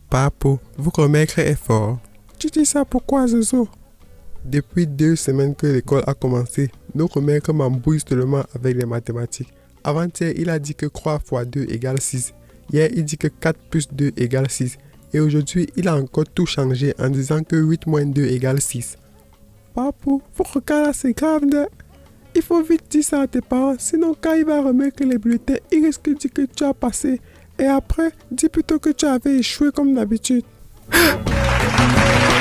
Papo, votre maître est fort. Tu dis ça pourquoi, Zozo? Depuis 2 semaines que l'école a commencé, notre maître m'embrouille seulement avec les mathématiques. Avant-hier, il a dit que 3 fois 2 égale 6. Hier, il dit que 4 plus 2 égale 6. Et aujourd'hui, il a encore tout changé en disant que 8 moins 2 égale 6. Papo, votre cas là, c'est grave, né? Il faut vite dire ça à tes parents, sinon quand il va remettre les bulletins, il risque de dire que tu as passé. Et après, dis plutôt que tu avais échoué comme d'habitude.